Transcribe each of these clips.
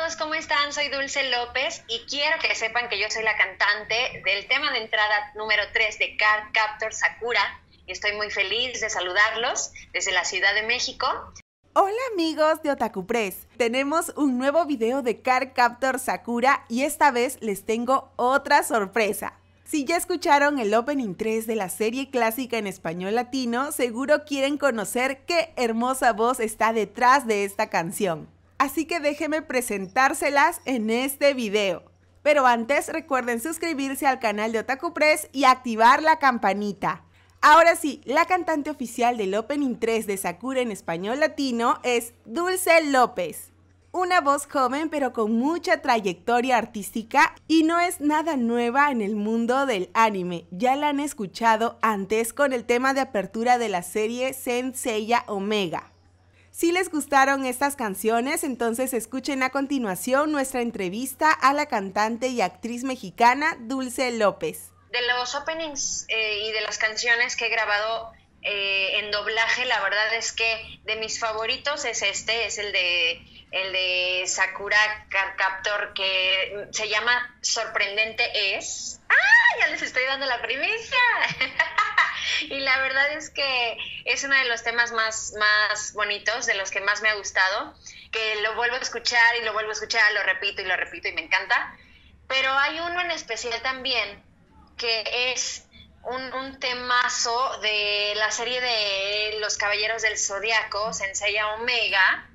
todos, ¿cómo están? Soy Dulce López y quiero que sepan que yo soy la cantante del tema de entrada número 3 de Cardcaptor Sakura y estoy muy feliz de saludarlos desde la Ciudad de México. Hola amigos de Otaku Press, tenemos un nuevo video de Cardcaptor Sakura y esta vez les tengo otra sorpresa. Si ya escucharon el Opening 3 de la serie clásica en español latino, seguro quieren conocer qué hermosa voz está detrás de esta canción. Así que déjenme presentárselas en este video. Pero antes recuerden suscribirse al canal de Otaku Press y activar la campanita. Ahora sí, la cantante oficial del Opening 3 de Sakura en español latino es Dulce López. Una voz joven pero con mucha trayectoria artística y no es nada nueva en el mundo del anime. Ya la han escuchado antes con el tema de apertura de la serie Saint Seiya Omega. Si les gustaron estas canciones, entonces escuchen a continuación nuestra entrevista a la cantante y actriz mexicana Dulce López. De los openings y de las canciones que he grabado en doblaje, la verdad es que de mis favoritos es el de Sakura Cardcaptor, que se llama Sorprendente Es. ¡Ah! Ya les estoy dando la primicia. Y la verdad es que es uno de los temas más bonitos, de los que más me ha gustado, que lo vuelvo a escuchar y lo vuelvo a escuchar, lo repito y me encanta. Pero hay uno en especial también, que es un temazo de la serie de Los Caballeros del Zodiaco, Saint Seiya Omega,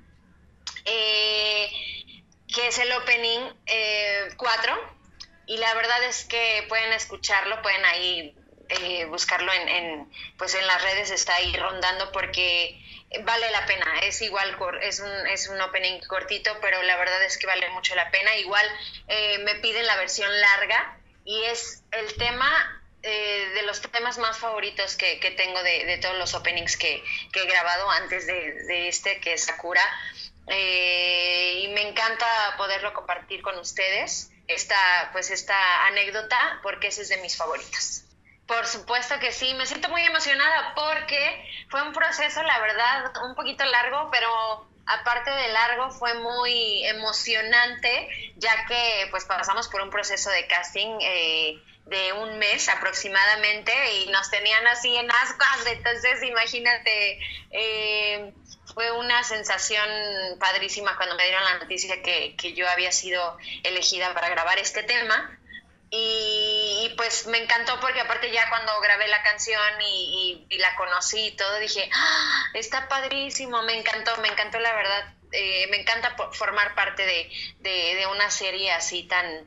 que es el opening 4, y la verdad es que pueden escucharlo, pueden ahí buscarlo en las redes, está ahí rondando porque vale la pena. Es igual, es un opening cortito, pero la verdad es que vale mucho la pena. Igual me piden la versión larga y es el tema de los temas más favoritos que tengo de todos los openings que he grabado antes de este, que es Sakura. Y me encanta poderlo compartir con ustedes, esta anécdota, porque ese es de mis favoritos. Por supuesto que sí, me siento muy emocionada porque fue un proceso, la verdad, un poquito largo, pero aparte de largo fue muy emocionante, ya que pues pasamos por un proceso de casting de un mes aproximadamente y nos tenían así en ascuas. Entonces imagínate, fue una sensación padrísima cuando me dieron la noticia que yo había sido elegida para grabar este tema. Y pues me encantó porque aparte ya cuando grabé la canción y la conocí y todo, dije, ¡ah! Está padrísimo, me encantó la verdad. Me encanta formar parte de una serie así tan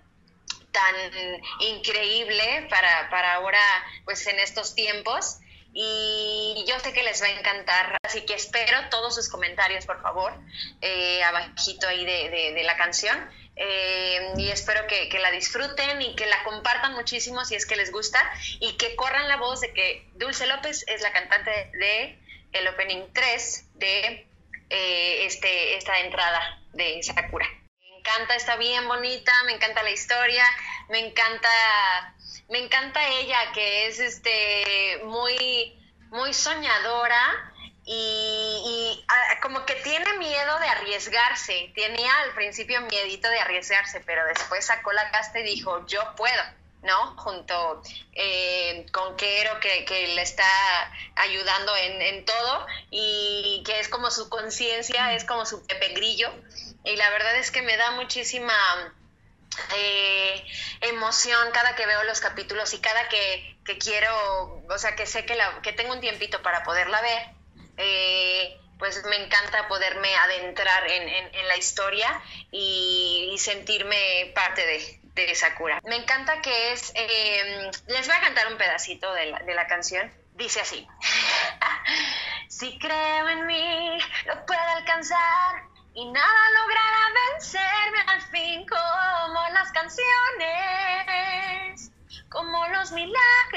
increíble para ahora, pues en estos tiempos, y yo sé que les va a encantar, así que espero todos sus comentarios, por favor, abajito ahí de la canción. Y espero que la disfruten y que la compartan muchísimo si es que les gusta, y que corran la voz de que Dulce López es la cantante de el opening 3 de esta entrada de Sakura. Me encanta, está bien bonita, me encanta la historia, me encanta ella, que es muy soñadora. Y como que tiene miedo de arriesgarse, tenía al principio miedito de arriesgarse, pero después sacó la casta y dijo, yo puedo, ¿no? Junto con Kero, que le está ayudando en todo, y que es como su conciencia, es como su Pepe Grillo, y la verdad es que me da muchísima emoción cada que veo los capítulos y cada que quiero, o sea, que sé que tengo un tiempito para poderla ver. Pues me encanta poderme adentrar en la historia y sentirme parte de Sakura. Me encanta que les voy a cantar un pedacito de la canción. Dice así: si creo en mí, lo puedo alcanzar y nada logrará vencerme al fin, como las canciones, como los milagros.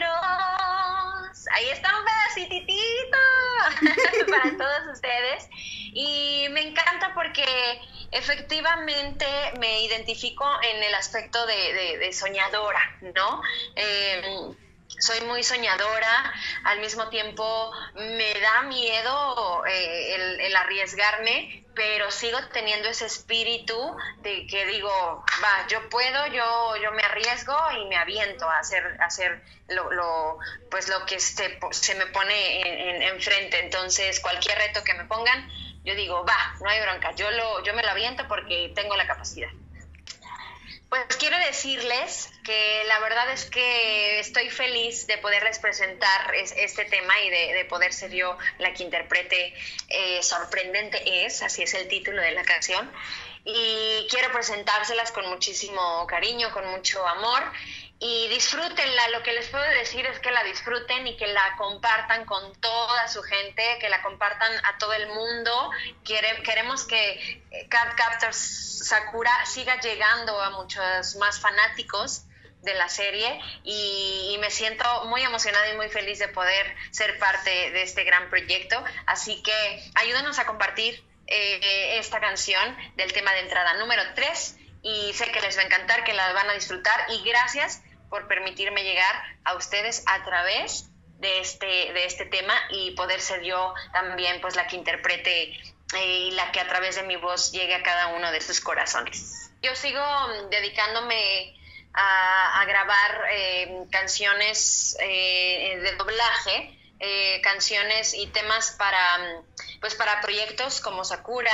Ahí está un pedacitito para todos ustedes. Y me encanta porque efectivamente me identifico en el aspecto de soñadora, ¿no? soy muy soñadora, al mismo tiempo me da miedo el arriesgarme, pero sigo teniendo ese espíritu de que digo, va, yo puedo, yo me arriesgo y me aviento a hacer pues lo que se me pone enfrente. Entonces, cualquier reto que me pongan, yo digo, va, no hay bronca, yo me lo aviento porque tengo la capacidad. Pues quiero decirles que la verdad es que estoy feliz de poderles presentar este tema y de poder ser yo la que interprete Sorprendente es, así es el título de la canción. Y quiero presentárselas con muchísimo cariño, con mucho amor, y disfrútenla. Lo que les puedo decir es que la disfruten y que la compartan con toda su gente, que la compartan a todo el mundo. Queremos que Card Captor Sakura siga llegando a muchos más fanáticos de la serie, y me siento muy emocionada y muy feliz de poder ser parte de este gran proyecto. Así que ayúdenos a compartir esta canción del tema de entrada número 3, y sé que les va a encantar, que la van a disfrutar, y gracias por permitirme llegar a ustedes a través de este tema y poder ser yo también pues la que interprete y la que a través de mi voz llegue a cada uno de sus corazones. Yo sigo dedicándome a grabar canciones de doblaje, canciones y temas para proyectos como Sakura,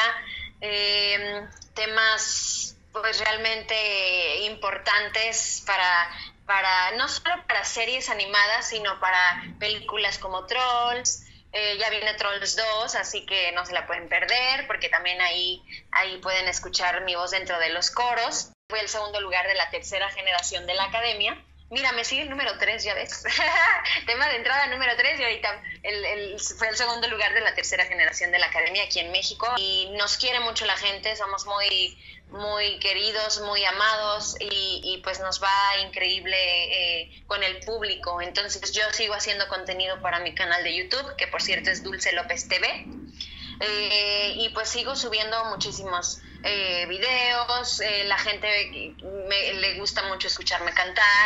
temas pues realmente importantes para no solo para series animadas, sino para películas como Trolls. Ya viene Trolls 2, así que no se la pueden perder, porque también ahí pueden escuchar mi voz dentro de los coros. Fue el segundo lugar de la tercera generación de la academia. Mira, me sigue el número 3, ya ves. Tema de entrada número 3, y ahorita fue el segundo lugar de la tercera generación de la academia aquí en México. Y nos quiere mucho la gente, somos muy, muy queridos, muy amados, y pues nos va increíble con el público. Entonces yo sigo haciendo contenido para mi canal de YouTube, que por cierto es Dulce López TV. Y pues sigo subiendo muchísimos videos. La gente le gusta mucho escucharme cantar.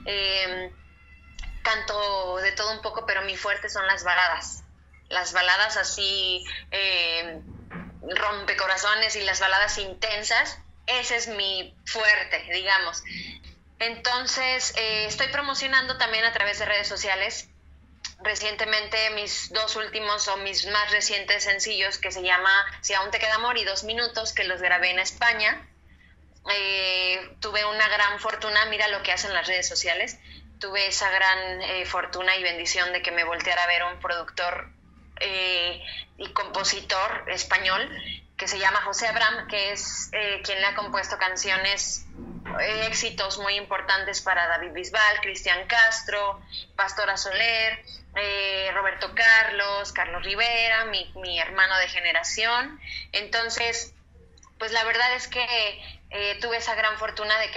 Canto de todo un poco, pero mi fuerte son las baladas así rompecorazones, y las baladas intensas. Ese es mi fuerte, digamos. Entonces estoy promocionando también a través de redes sociales recientemente mis dos últimos o mis más recientes sencillos, que se llama Si aún te queda amor y 2 minutos, que los grabé en España. Tuve una gran fortuna, mira lo que hacen las redes sociales, tuve esa gran fortuna y bendición de que me volteara a ver un productor y compositor español que se llama José Abraham, que es quien le ha compuesto canciones, éxitos muy importantes para David Bisbal, Cristian Castro, Pastora Soler, Roberto Carlos Rivera, mi hermano de generación. Entonces, pues la verdad es que tuve esa gran fortuna de que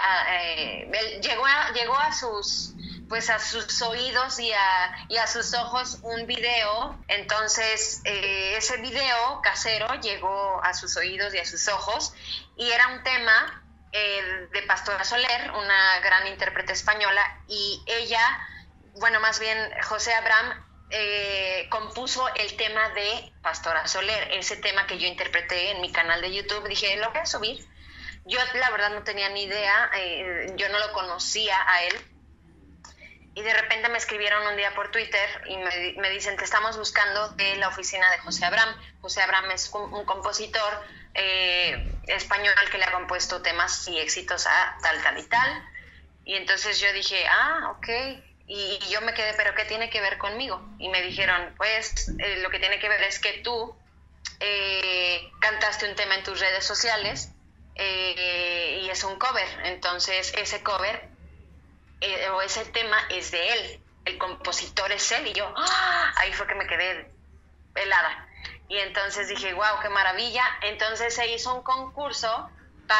llegó a sus oídos y a sus ojos un video. Entonces ese video casero llegó a sus oídos y a sus ojos, y era un tema de Pastora Soler, una gran intérprete española, y ella, bueno, más bien José Abraham compuso el tema de Pastora Soler, ese tema que yo interpreté en mi canal de YouTube. Dije, lo voy a subir. Yo la verdad no tenía ni idea, yo no lo conocía a él, y de repente me escribieron un día por Twitter y me dicen, te estamos buscando de la oficina de José Abraham. José Abraham es un compositor español que le ha compuesto temas y éxitos a tal y tal. Y entonces yo dije, ok. Y yo me quedé, ¿pero qué tiene que ver conmigo? Y me dijeron, pues lo que tiene que ver es que tú cantaste un tema en tus redes sociales y es un cover. Entonces ese cover o ese tema es de él, el compositor es él. Y yo, ahí fue que me quedé helada. Y entonces dije, wow, qué maravilla. Entonces se hizo un concurso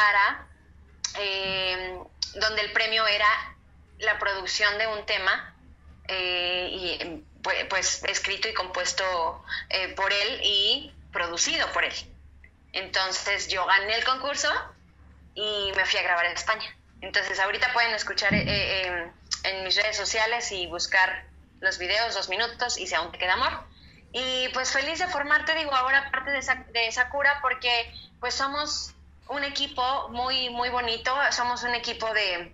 donde el premio era la producción de un tema y pues escrito y compuesto por él y producido por él. Entonces yo gané el concurso y me fui a grabar a España. Entonces ahorita pueden escuchar en mis redes sociales y buscar los videos, 2 minutos y Si aún te queda amor. Y pues feliz de formarte, digo, ahora parte de Sakura, porque pues somos un equipo muy, muy bonito, somos un equipo de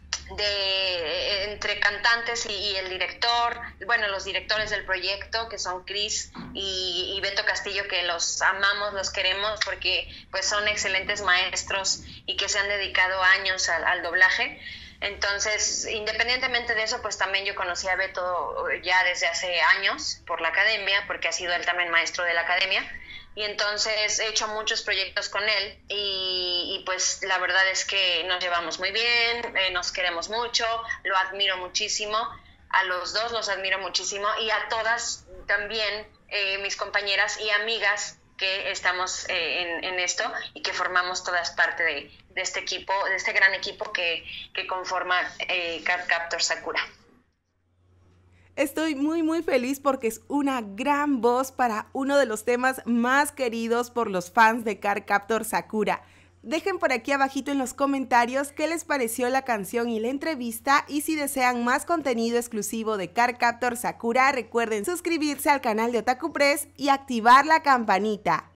entre cantantes y el director, bueno, los directores del proyecto, que son Chris y Beto Castillo, que los amamos, los queremos, porque pues son excelentes maestros y que se han dedicado años al doblaje. Entonces, independientemente de eso, pues también yo conocí a Beto ya desde hace años por la academia, porque ha sido él también maestro de la academia, y entonces he hecho muchos proyectos con él y pues la verdad es que nos llevamos muy bien, nos queremos mucho, lo admiro muchísimo, a los dos los admiro muchísimo y a todas también mis compañeras y amigas que estamos en esto y que formamos todas parte de este equipo, de este gran equipo que conforma Cardcaptor Sakura. Estoy muy feliz porque es una gran voz para uno de los temas más queridos por los fans de Cardcaptor Sakura. Dejen por aquí abajito en los comentarios qué les pareció la canción y la entrevista, y si desean más contenido exclusivo de Cardcaptor Sakura, recuerden suscribirse al canal de Otaku Press y activar la campanita.